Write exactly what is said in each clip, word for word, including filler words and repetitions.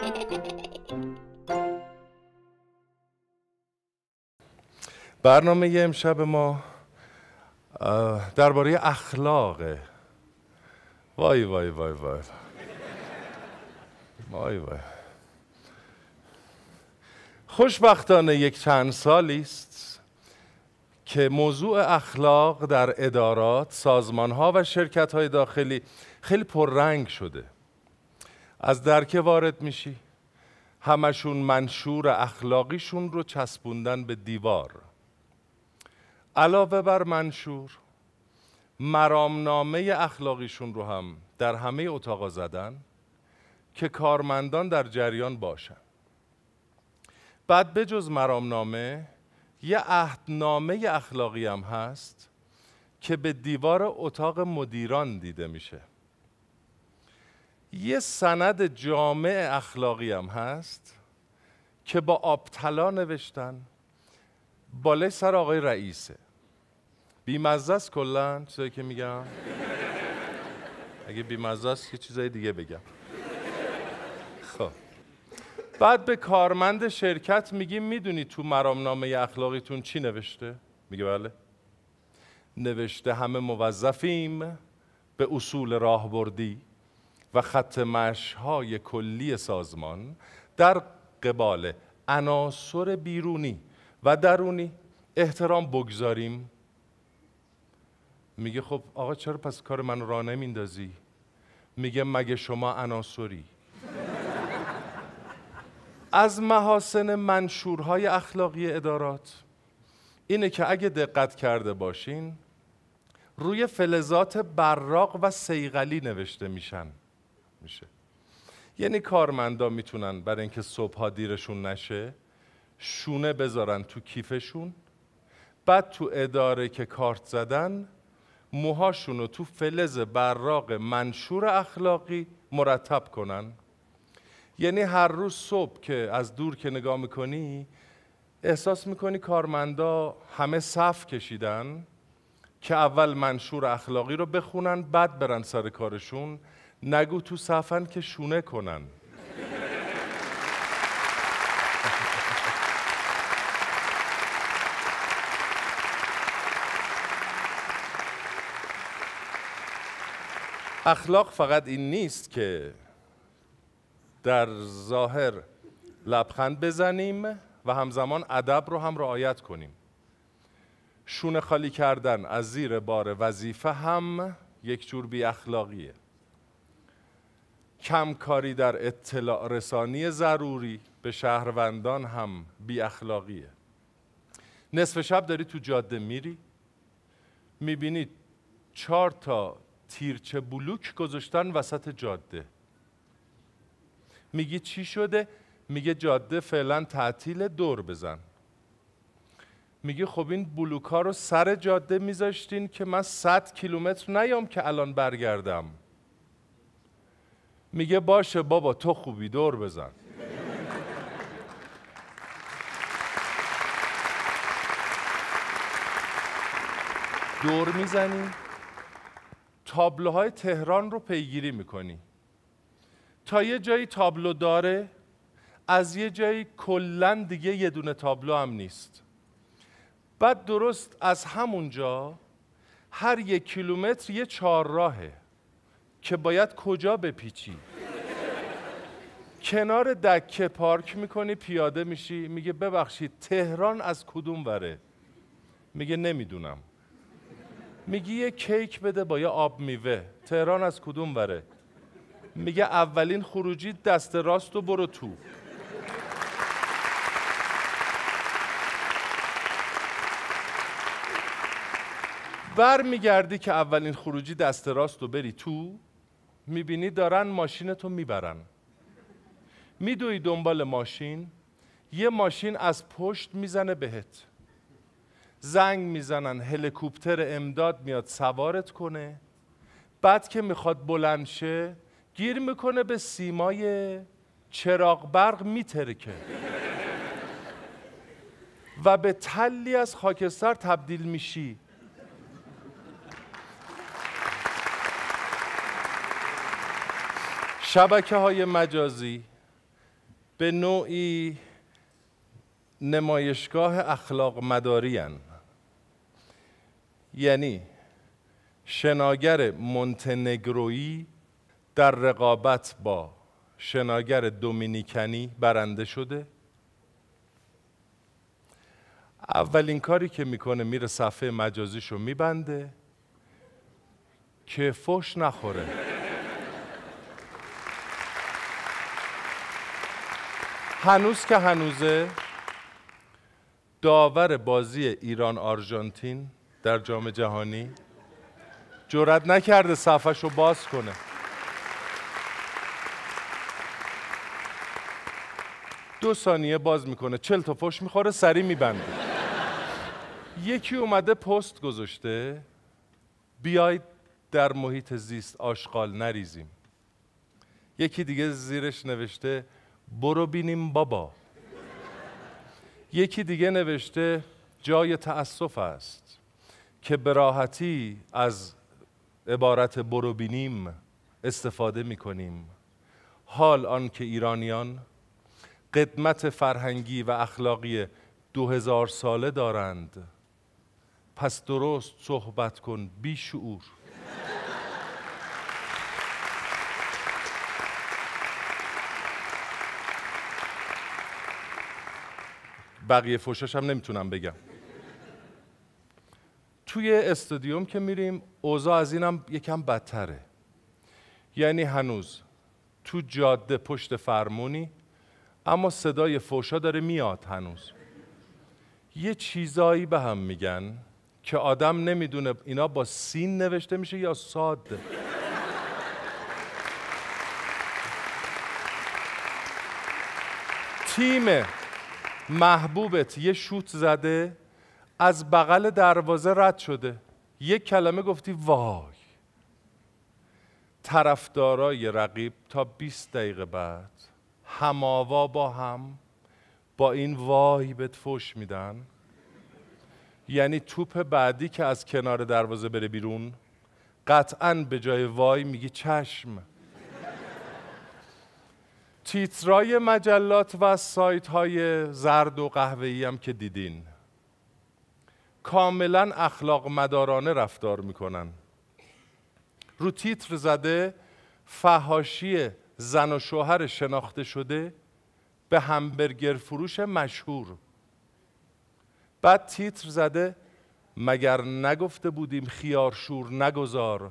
برنامه امشب ما درباره اخلاقه. وای وای وای وای وای وای خوشبختانه یک چند سالی است که موضوع اخلاق در ادارات، سازمان‌ها و شرکت‌های داخلی خیلی پررنگ شده. از درکه وارد میشی، همشون منشور اخلاقیشون رو چسبوندن به دیوار. علاوه بر منشور، مرامنامه اخلاقیشون رو هم در همه اتاقا زدن که کارمندان در جریان باشن. بعد به جز مرامنامه یه عهدنامه اخلاقی هم هست که به دیوار اتاق مدیران دیده میشه. یه سند جامع اخلاقی هم هست که با آبطلا نوشتن، بالای سر آقای رئیسه. بیمزه است کلن چیزایی که میگم. اگه بیمزه است یه چیزای دیگه بگم. خب بعد به کارمند شرکت میگیم میدونی تو مرامنامه اخلاقیتون چی نوشته؟ میگه بله. نوشته همه موظفیم به اصول راهبردی و خط مشی‌های کلی سازمان در قبال عناصر بیرونی و درونی احترام بگذاریم. میگه خب آقا چرا پس کار من راه نمیندازی؟ میگه مگه شما عناصری؟ از محاسن منشورهای اخلاقی ادارات اینه که اگه دقت کرده باشین روی فلزات براق و صیقلی نوشته میشن میشه. یعنی کارمندا میتونن برای اینکه صبحها دیرشون نشه شونه بذارن تو کیفشون، بعد تو اداره که کارت زدن موهاشون رو تو فلز براق منشور اخلاقی مرتب کنن. یعنی هر روز صبح که از دور که نگاه میکنی احساس میکنی کارمندا همه صف کشیدن که اول منشور اخلاقی رو بخونن بعد برن سر کارشون، نگو تو صفن که شونه کنن. اخلاق فقط این نیست که در ظاهر لبخند بزنیم و همزمان ادب رو هم رعایت کنیم. شونه خالی کردن از زیر بار وظیفه هم یک جور بی اخلاقیه. کمکاری در اطلاع رسانی ضروری به شهروندان هم بی اخلاقیه. نصف شب داری تو جاده میری میبینی چهار تا تیرچه بلوک گذاشتن وسط جاده. میگی چی شده؟ میگه جاده فعلا تعطیل، دور بزن. میگه خب این بلوک ها رو سر جاده میذاشتین که من صد کیلومتر نیام که الان برگردم. میگه باشه بابا تو خوبی، دور بزن. دور میزنی، تابلوهای تهران رو پیگیری میکنی. تا یه جایی تابلو داره، از یه جایی کلن دیگه یه دونه تابلو هم نیست. بعد درست از همونجا هر یک کیلومتر یه چهارراهه که باید کجا بپیچی. کنار دکه پارک میکنی، پیاده میشی، میگه ببخشید تهران از کدوم وره؟ میگه نمیدونم. میگی یه کیک بده با یه آب میوه. تهران از کدوم وره؟ میگه اولین خروجی دست راست و برو تو. بر میگردی که اولین خروجی دست راست رو بری تو، میبینی دارن ماشینتو میبرن. میدوی دنبال ماشین، یه ماشین از پشت میزنه بهت. زنگ میزنن هلیکوپتر امداد میاد سوارت کنه. بعد که میخواد بلند شه گیر میکنه به سیمای چراغ برق میترکه و به تلی از خاکستر تبدیل میشی. شبکه های مجازی به نوعی نمایشگاه اخلاق مداری هن. یعنی شناگر مونتنگرویی در رقابت با شناگر دومینیکنی برنده شده. اولین کاری که میکنه میره صفحه مجازیشو میبنده که فحش نخوره. هنوز که هنوزه داور بازی ایران آرژانتین در جام جهانی جرئت نکرده صفحه‌شو باز کنه. دو ثانیه باز میکنه، چل تا فحش میخوره، سری میبنده. یکی اومده پست گذاشته بیاید در محیط زیست آشغال نریزیم. یکی دیگه زیرش نوشته برو بینیم بابا. یکی دیگه نوشته جای تأسف است که به راحتی از عبارت برو بینیم استفاده میکنیم، حال آن که ایرانیان قدمت فرهنگی و اخلاقی دو هزار ساله دارند. پس درست صحبت کن بی شعور. بقیه فوشش هم نمیتونم بگم. توی استادیوم که میریم اوضاع از اینم یکم بدتره. یعنی هنوز تو جاده پشت فرمونی اما صدای فوشا داره میاد. هنوز یه چیزایی به هم میگن که آدم نمیدونه اینا با سین نوشته میشه یا صاد. تیم محبوبت یه شوت زده از بغل دروازه رد شده، یک کلمه گفتی وای. طرفدارای رقیب تا بیست دقیقه بعد هماوا با هم با این وای بهت فحش میدن. یعنی توپ بعدی که از کنار دروازه بره بیرون قطعاً به جای وای میگی چشم. تیترای مجلات و سایت های زرد و قهوه‌ای هم که دیدین کاملا اخلاق مدارانه رفتار میکنن. رو تیتر زده فحاشی زن و شوهر شناخته شده به همبرگر فروش مشهور. بعد تیتر زده مگر نگفته بودیم خیارشور نگذار.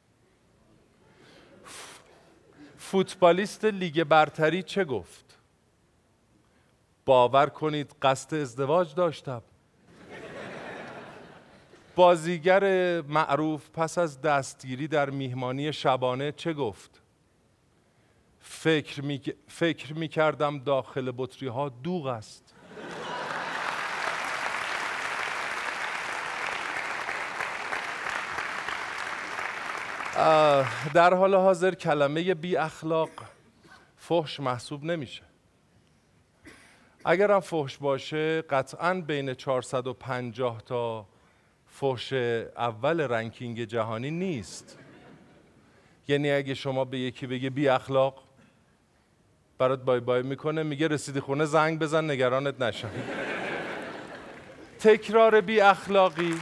فوتبالیست لیگ برتری چه گفت؟ باور کنید قصد ازدواج داشتم. بازیگر معروف پس از دستگیری در میهمانی شبانه چه گفت؟ فکر می... فکر می کردم داخل بطری ها دوغ است. در حال حاضر کلمه بی اخلاق فحش محسوب نمیشه. اگرم فحش باشه قطعاً بین چهارصد و پنجاه تا فحش اول رنکینگ جهانی نیست. یعنی اگه شما به یکی بگه بی اخلاق برات بای بای میکنه، میگه رسیدی خونه زنگ بزن نگرانت نشم. تکرار بی اخلاقی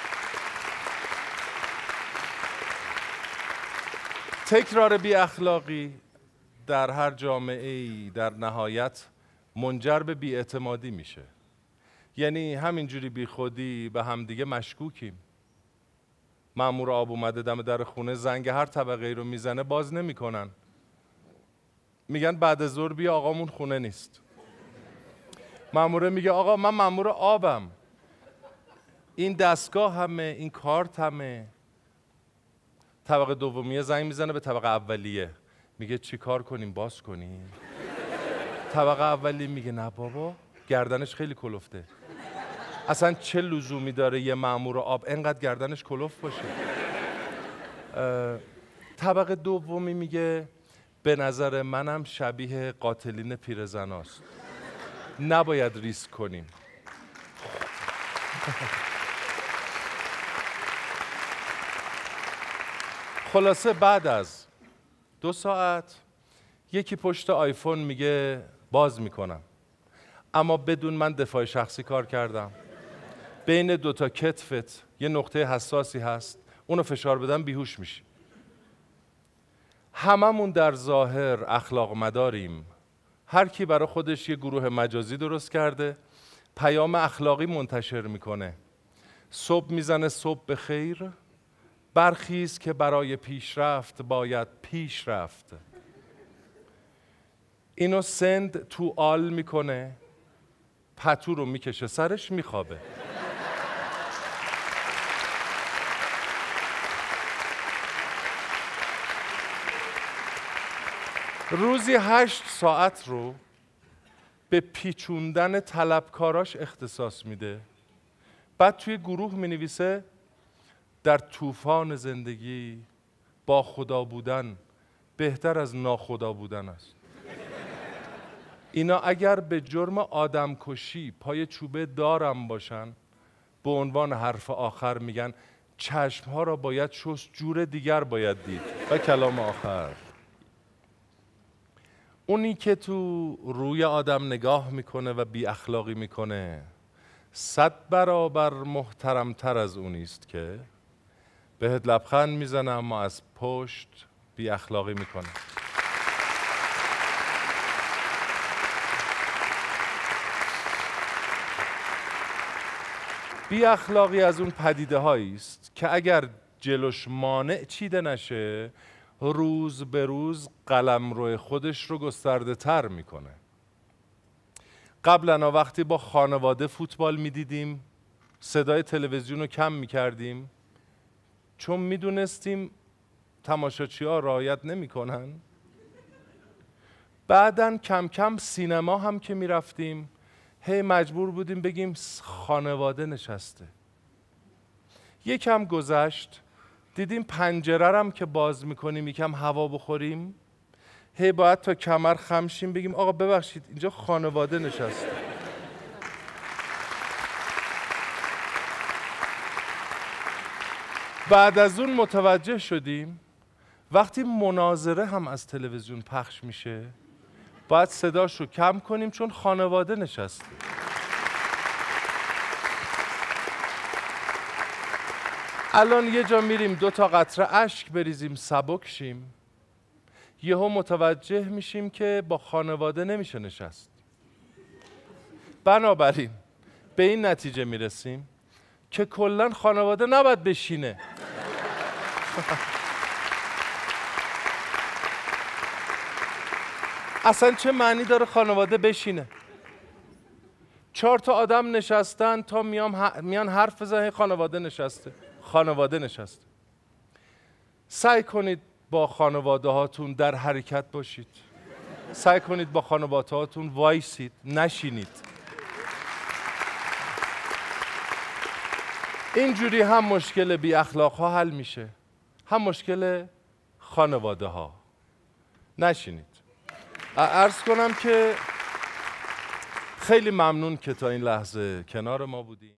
تکرار بی اخلاقی در هر جامعه‌ای در نهایت منجر به بی‌اعتمادی میشه. یعنی همینجوری بی خودی به همدیگه مشکوکیم. مأمور آب اومده دم در خونه، زنگ هر طبقه ای رو میزنه باز نمیکنن. میگن بعد از ظهر بیا آقامون خونه نیست. مأموره میگه آقا من مأمور آبم، این دستگاه همه، این کارت همه. طبقه دومیه زنگ میزنه به طبقه اولیه، میگه چی کار کنیم باز کنیم؟ طبقه اولیه میگه نه بابا گردنش خیلی کلفته. اصلا چه لزومی داره یه مأمور آب انقدر گردنش کلفت باشه؟ طبقه دومی میگه به نظر منم شبیه قاتلین پیرزناست، نباید ریسک کنیم. خلاصه بعد از دو ساعت یکی پشت آیفون میگه باز میکنم، اما بدون من دفاع شخصی کار کردم. بین دوتا کتفت یه نقطه حساسی هست، اونو فشار بدم بیهوش میشی. هممون در ظاهر اخلاق مداریم. هر کی برای خودش یه گروه مجازی درست کرده، پیام اخلاقی منتشر میکنه. صبح میزنه صبح به خیر، برخیز که برای پیشرفت باید پیش رفت. اینو سند تو آل میکنه، پتو رو میکشه سرش میخوابه. روزی هشت ساعت رو به پیچوندن طلبکاراش اختصاص میده. بعد توی گروه مینویسه در طوفان زندگی با خدا بودن بهتر از ناخدا بودن است. اینا اگر به جرم آدمکشی پای چوبه دارم باشن، به عنوان حرف آخر میگن چشمها را باید شست، جور دیگر باید دید. و کلام آخر، اونی که تو روی آدم نگاه میکنه و بی اخلاقی میکنه صد برابر محترمتر از اونیست که بهت لبخند میزنه اما از پشت بی اخلاقی میکنه. بی اخلاقی از اون پدیده هایی است که اگر جلوش مانع چیده نشه، روز به روز قلمرو خودش رو گسترده تر میکنه. قبلا وقتی با خانواده فوتبال میدیدیم، صدای تلویزیون رو کم میکردیم چون میدونستیم تماشاچی ها رعایت نمیکنن. بعدن کم کم سینما هم که میرفتیم، هی مجبور بودیم بگیم خانواده نشسته. یکم گذشت دیدیم پنجره هم که باز میکنیم یکم هوا بخوریم، هی باید تا کمر خم شیم بگیم آقا ببخشید اینجا خانواده نشسته. بعد از اون متوجه شدیم وقتی مناظره هم از تلویزیون پخش میشه باید صداش رو کم کنیم چون خانواده نشسته. الان یه جا میریم دو تا قطره اشک بریزیم سبک شیم، یهو متوجه میشیم که با خانواده نمیشه نشست. بنابراین به این نتیجه میرسیم که کلاً خانواده نباید بشینه. اصلا چه معنی داره خانواده بشینه؟ چهار تا آدم نشستن تا میام میان حرف بزنن خانواده نشسته. خانواده نشسته. سعی کنید با خانواده هاتون در حرکت باشید. سعی کنید با خانواده هاتون وایسید، نشینید. اینجوری هم مشکل بی اخلاق ها حل میشه، هم مشکل خانواده ها. نشینید. عرض کنم که خیلی ممنون که تا این لحظه کنار ما بودید.